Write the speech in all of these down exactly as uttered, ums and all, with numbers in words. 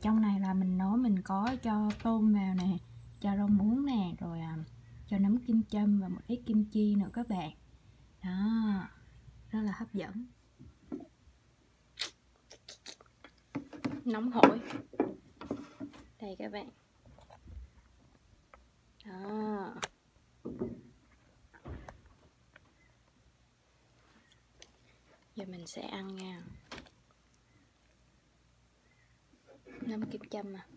trong này là mình nấu mình có cho tôm vào nè, cho rau muống nè, rồi à, cho nấm kim châm và một ít kim chi nữa các bạn. Đó, rất là hấp dẫn. Nóng hổi. Đây các bạn. Đó. Giờ mình sẽ ăn nha. Nấm kim châm à.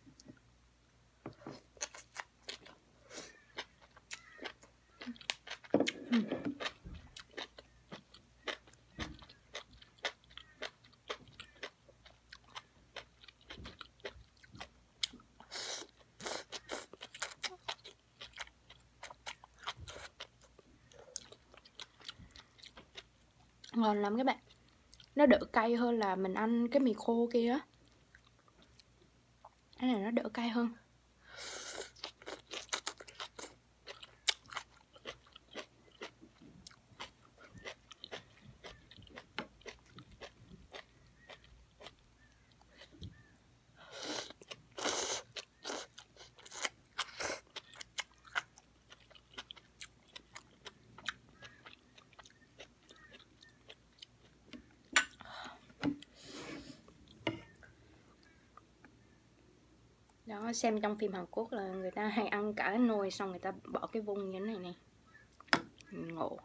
Uhm. Ngon lắm các bạn. Nó đỡ cay hơn là mình ăn cái mì khô kia á. Cái này nó đỡ cay hơn. Đó, xem trong phim Hàn Quốc là người ta hay ăn cả cái nồi xong người ta bỏ cái vung như thế này nè. Ngộ.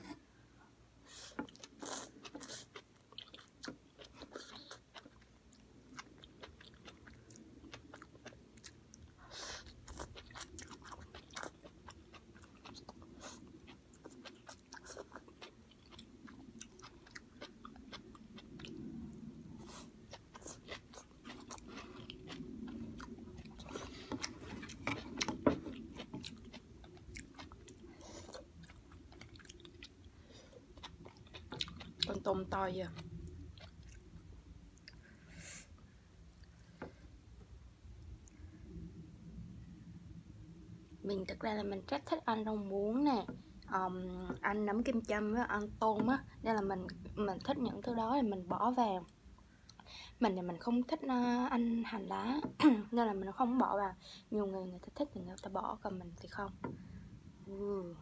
Con tôm to giờ. Mình thực ra là mình rất thích ăn rau muống nè, um, ăn nấm kim châm với ăn tôm á, nên là mình mình thích những thứ đó thì mình bỏ vào. Mình thì mình không thích uh, ăn hành lá nên là mình không bỏ vào. Nhiều người người ta thích thì người ta bỏ, còn mình thì không. Ừ.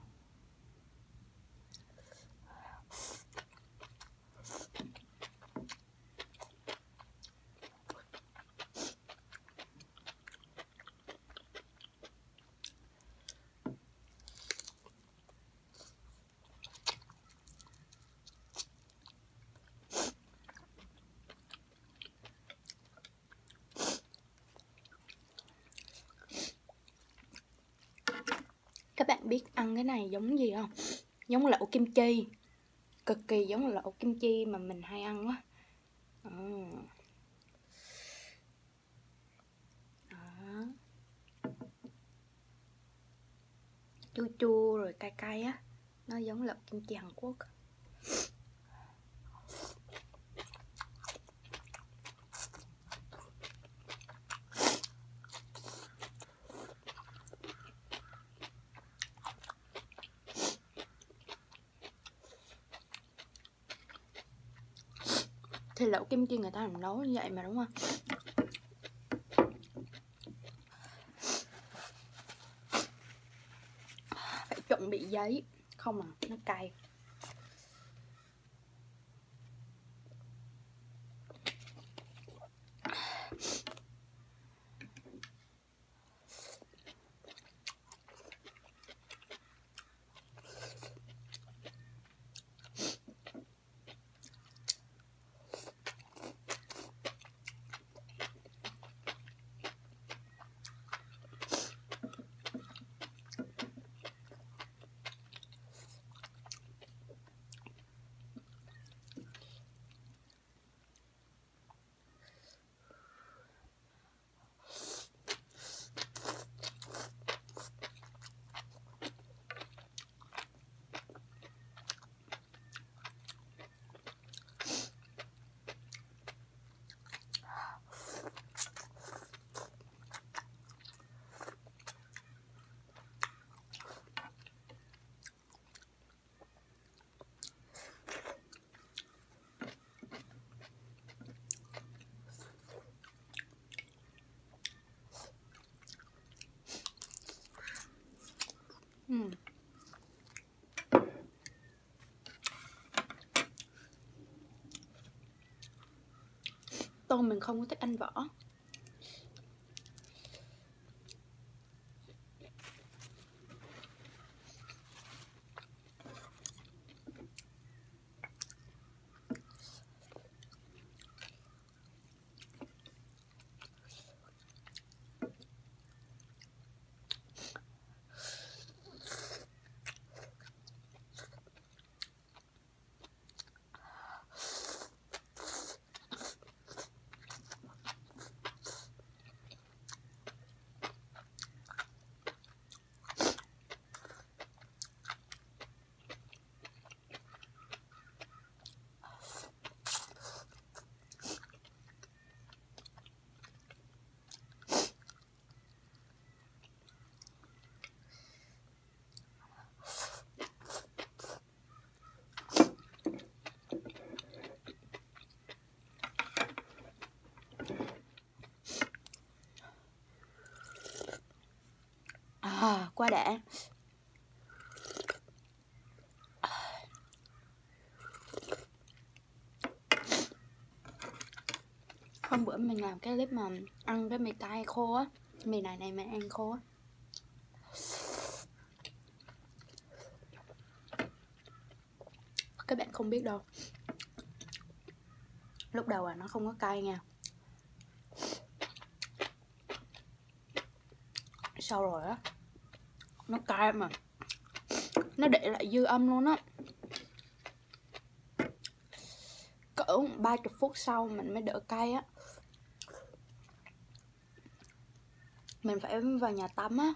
Các bạn biết ăn cái này giống gì không? Giống lẩu kim chi. Cực kỳ giống lẩu kim chi mà mình hay ăn á. À. Đó. Chua chua rồi cay cay á. Nó giống lẩu kim chi Hàn Quốc. Thì lẩu kim chi người ta làm nấu như vậy mà đúng không? Phải chuẩn bị giấy, không à, nó cay. uhm. Tôm mình không có thích ăn vỏ. À, quá đã. Hôm bữa mình làm cái clip mà ăn cái mì cay khô á, mì này này mà ăn khô á. Các bạn không biết đâu, lúc đầu là nó không có cay nha, sau rồi á nó cay mà nó để lại dư âm luôn á. Cỡ ba mươi phút sau mình mới đỡ cay á. Mình phải vào nhà tắm á,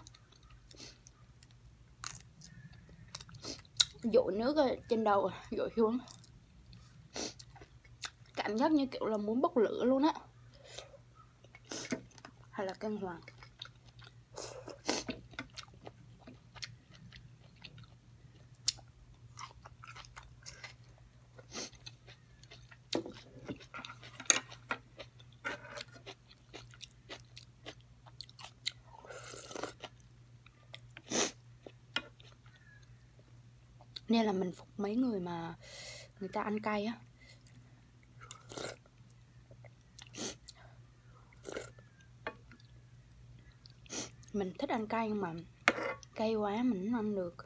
dội nước ở trên đầu dội xuống, cảm giác như kiểu là muốn bốc lửa luôn á. Hay là căng hoàng. Nên là mình phục mấy người mà người ta ăn cay á. Mình thích ăn cay nhưng mà cay quá mình không ăn được.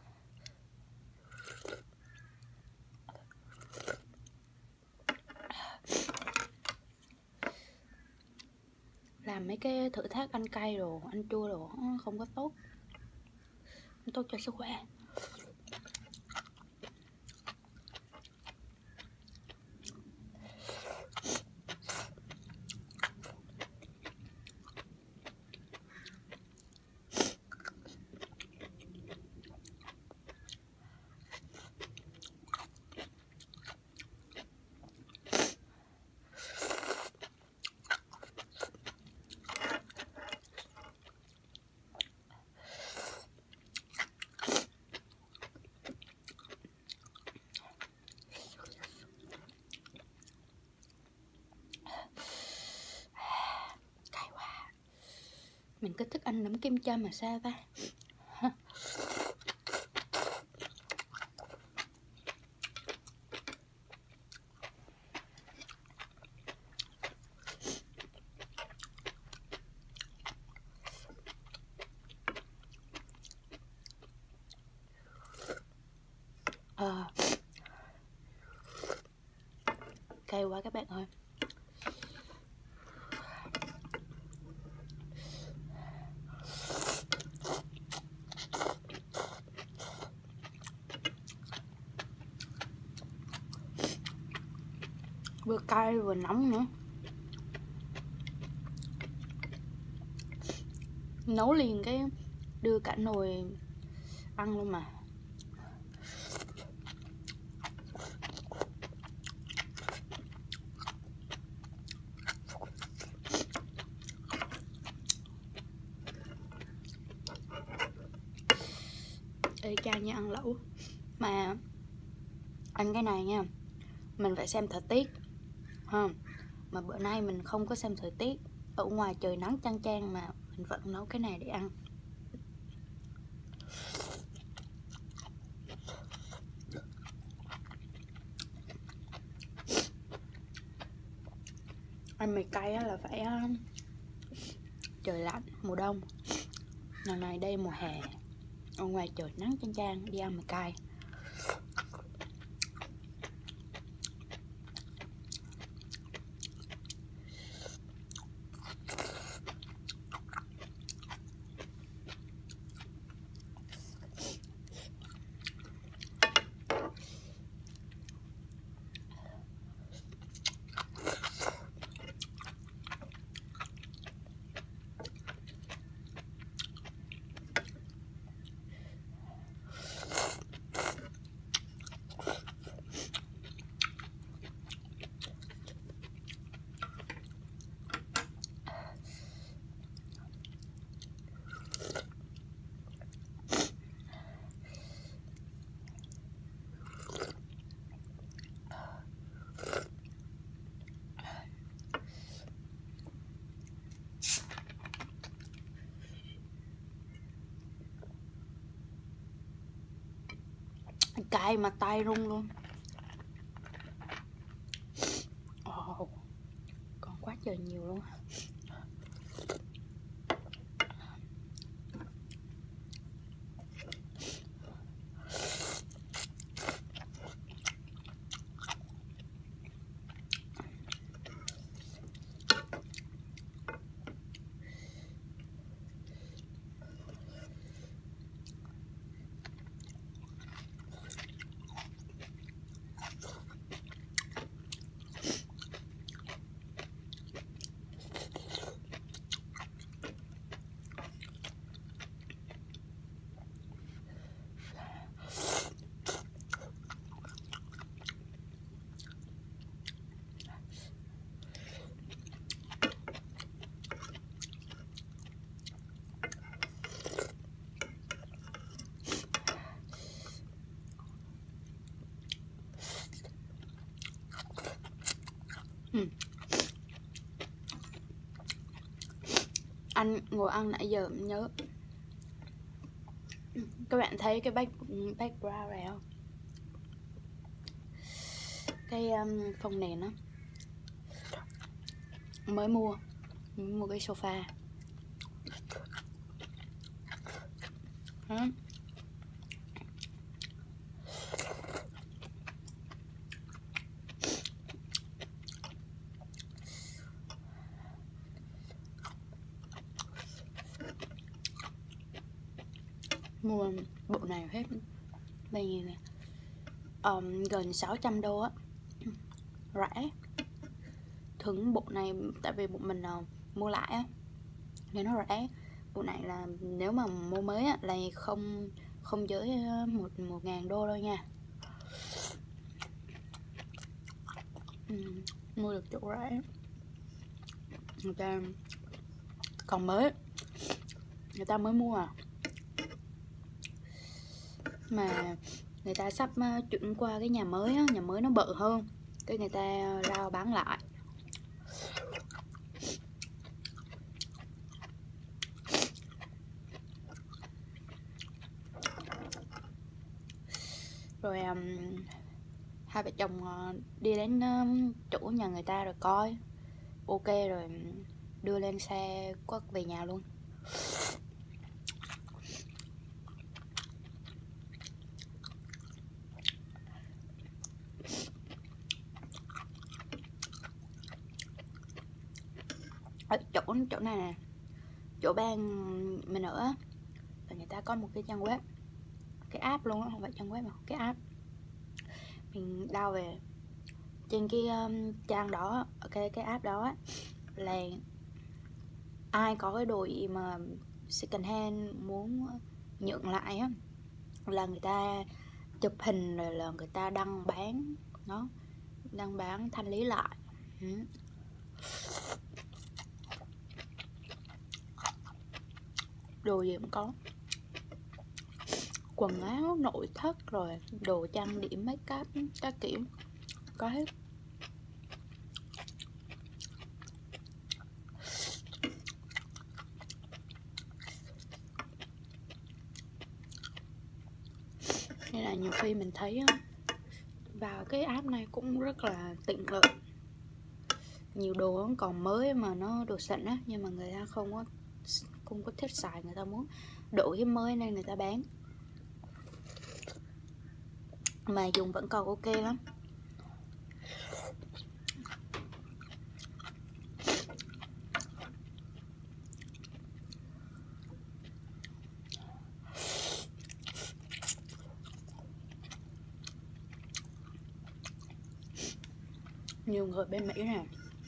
Làm mấy cái thử thách ăn cay đồ, ăn chua đồ không có tốt, không tốt cho sức khỏe. Mình cứ thích ăn nấm kim châm mà sao ta. À, cay quá các bạn ơi. Vừa cay vừa nóng nữa. Nấu liền cái đưa cả nồi ăn luôn mà. Ê cha nha, ăn lẩu mà ăn cái này nha, mình phải xem thời tiết ha. Mà bữa nay mình không có xem thời tiết, ở ngoài trời nắng chang chang mà mình vẫn nấu cái này để ăn. ăn mì cay á là phải uh, trời lạnh mùa đông. Lần này đây mùa hè, ở ngoài trời nắng chang chang, đi ăn mì cay. Cay mà tay run luôn. Oh, còn quá trời nhiều luôn. Ừ. Anh ngồi ăn nãy giờ em nhớ. Các bạn thấy cái back, background này không? Cái um, phông nền á, mới mua mới mua cái sofa. Hả? Mua bộ này hết bao nhiêu nè, um, gần sáu trăm đô á, rẻ. Thường bộ này tại vì bộ mình uh, mua lại á nên nó rẻ. Bộ này là nếu mà mua mới á là không không dưới một một ngàn đô đâu nha. Ừ, mua được chỗ rẻ. Người ta còn mới, người ta mới mua à, mà người ta sắp uh, chuyển qua cái nhà mới á, nhà mới nó bự hơn, cái người ta rao bán lại. Rồi um, hai vợ chồng uh, đi đến um, chỗ nhà người ta rồi coi ok rồi đưa lên xe quất về nhà luôn. Ở chỗ chỗ này nè, chỗ bang mình ở là người ta có một cái trang web, cái app luôn á, không phải trang web mà cái app. Mình download về trên cái um, trang đó, cái cái app đó là ai có cái đồ gì mà second hand muốn nhận lại á là người ta chụp hình rồi là người ta đăng bán nó, đăng bán thanh lý lại. Ừ. Đồ gì cũng có, quần áo, nội thất, rồi đồ trang điểm, make up các kiểu có hết. Nên là nhiều khi mình thấy vào cái app này cũng rất là tiện lợi. nhiều đồ nó còn mới mà nó đồ xịn á, nhưng mà người ta không có không có thích xài, người ta muốn đổi cái mới nên người ta bán, mà dùng vẫn còn ok lắm. Nhiều người bên Mỹ nè,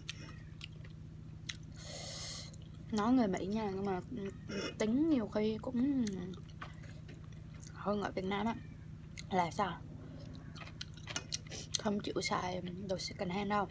nói người Mỹ nha, nhưng mà tính nhiều khi cũng hơn ở Việt Nam á, là sao không chịu xài đồ second hand đâu.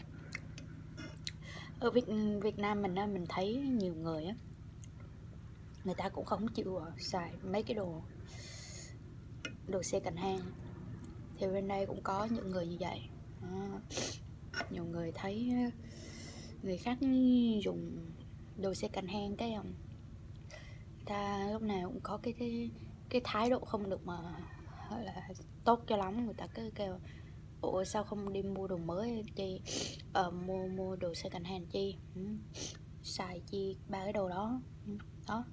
Ở Việt, Việt Nam mình á, mình thấy nhiều người á, người ta cũng không chịu xài mấy cái đồ đồ second hand, thì bên đây cũng có những người như vậy đó. Nhiều người thấy người khác dùng đồ second hand cái người ta lúc nào cũng có cái cái cái thái độ không được mà gọi là tốt cho lắm, người ta cứ kêu ủa sao không đi mua đồ mới đi, ờ, mua mua đồ second hand chi, ừ. Xài chi ba cái đồ đó, ừ. Đó.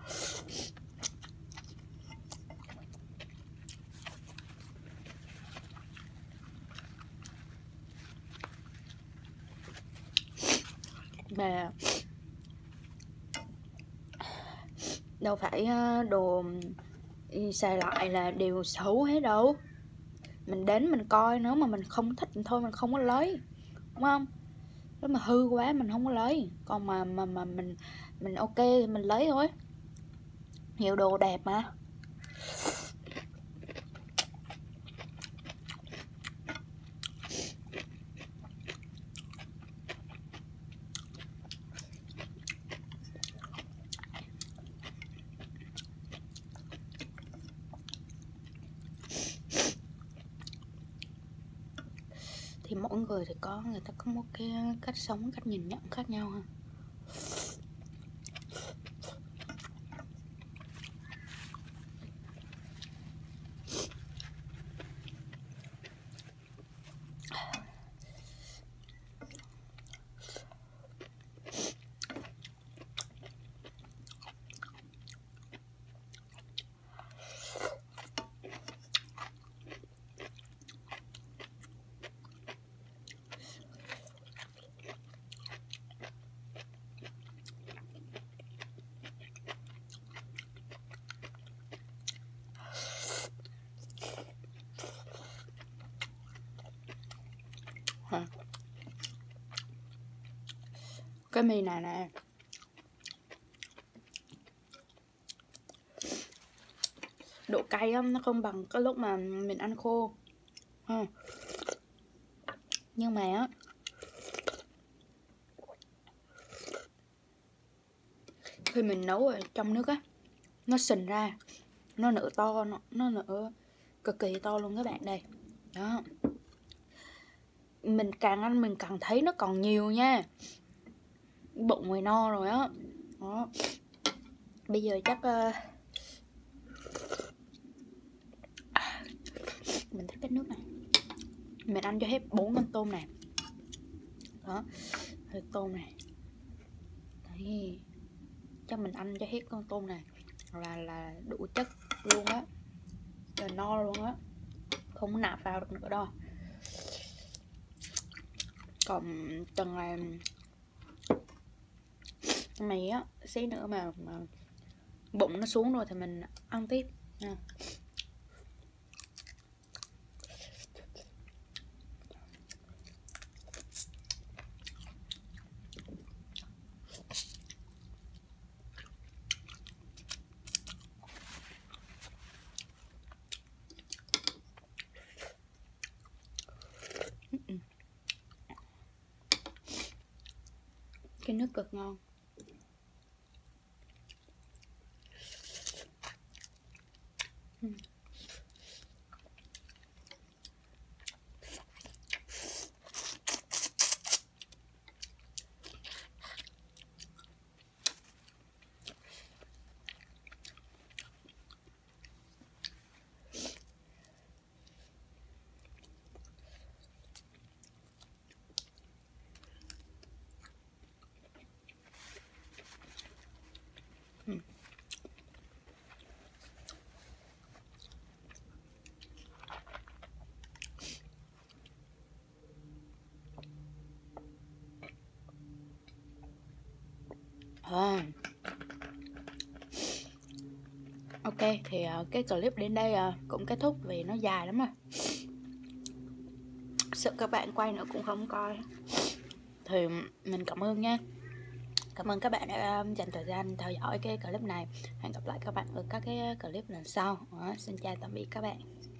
Mà đâu phải đồ xài lại là đều xấu hết đâu, mình đến mình coi, nếu mà mình không thích thôi mình không có lấy, đúng không? Nếu mà hư quá mình không có lấy, còn mà mà mà mình mình ok thì mình lấy thôi, nhiều đồ đẹp mà. Thì mỗi người thì có người ta có một cái cách sống, cách nhìn nhận khác nhau ha. Cái mì này nè, độ cay á, nó không bằng cái lúc mà mình ăn khô ha. Nhưng mà á, khi mình nấu ở trong nước á, nó sình ra, nó nở to, nó, nó nở cực kỳ to luôn các bạn. Đây đó, mình càng ăn mình càng thấy nó còn nhiều nha, bụng người no rồi á. Đó. Bây giờ chắc uh, mình thích cái nước này, mình ăn cho hết bốn con tôm này. Đó, tôm này. Đấy. Chắc mình ăn cho hết con tôm này là là đủ chất luôn á, là no luôn á, không nạp vào được nữa đâu. Còn từng là mì á, xí nữa mà, mà bụng nó xuống rồi thì mình ăn tiếp nha. Cái nước cực ngon. uhm. Ok, thì uh, cái clip đến đây uh, cũng kết thúc vì nó dài lắm rồi. Sợ các bạn quay nữa cũng không coi. Thì mình cảm ơn nha. Cảm ơn các bạn đã dành thời gian theo dõi cái clip này. Hẹn gặp lại các bạn ở các cái clip lần sau. Đó, xin chào tạm biệt các bạn.